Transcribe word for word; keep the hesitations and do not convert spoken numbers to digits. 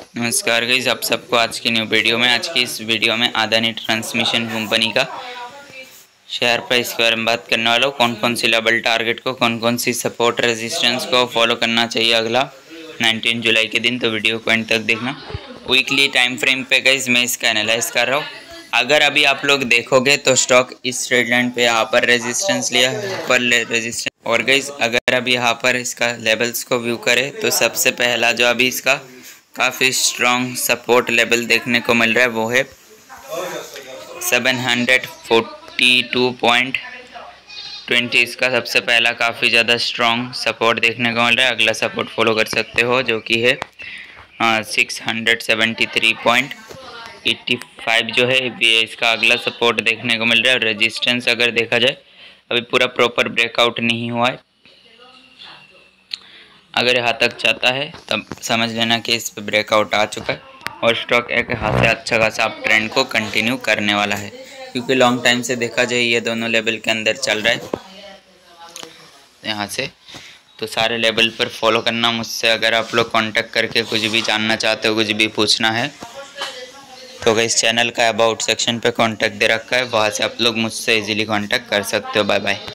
नमस्कार गाइस, आप सबको आज की न्यू वीडियो में आज की इस वीडियो में अदानी ट्रांसमिशन कंपनी का शेयर प्राइस के बारे में बात करने वाला हूँ। कौन कौन सी लेवल टारगेट को, कौन कौन सी सपोर्ट रेजिस्टेंस को फॉलो करना चाहिए अगला उन्नीस जुलाई के दिन, तो वीडियो को एंड तक देखना। वीकली टाइम फ्रेम पे गाइस मैं इसका एनालाइज कर रहा हूँ। अगर अभी आप लोग देखोगे तो स्टॉक इस ट्रेड लाइन पे यहाँ पर रेजिस्टेंस लिया, पर रेजिस्टेंस, और गाइस अगर अभी यहाँ पर इसका लेवल्स को व्यू करें तो सबसे पहला जो अभी इसका काफ़ी स्ट्रॉन्ग सपोर्ट लेवल देखने को मिल रहा है वो है seven hundred forty two point twenty. इसका सबसे पहला काफ़ी ज़्यादा स्ट्रॉन्ग सपोर्ट देखने को मिल रहा है। अगला सपोर्ट फॉलो कर सकते हो जो कि है six hundred seventy three point eighty five जो है ये इसका अगला सपोर्ट देखने को मिल रहा है। रेजिस्टेंस अगर देखा जाए अभी पूरा प्रॉपर ब्रेकआउट नहीं हुआ है, अगर यहाँ तक जाता है तब समझ लेना कि इस पे ब्रेकआउट आ चुका है और स्टॉक एक यहाँ से अच्छा खासा अप ट्रेंड को कंटिन्यू करने वाला है, क्योंकि लॉन्ग टाइम से देखा जाए ये दोनों लेवल के अंदर चल रहा है यहाँ से। तो सारे लेवल पर फॉलो करना। मुझसे अगर आप लोग कांटेक्ट करके कुछ भी जानना चाहते हो, कुछ भी पूछना है, तो इस चैनल का अबाउट सेक्शन पे कांटेक्ट दे रखा है, वहाँ से आप लोग मुझसे इजीली कांटेक्ट कर सकते हो। Bye bye.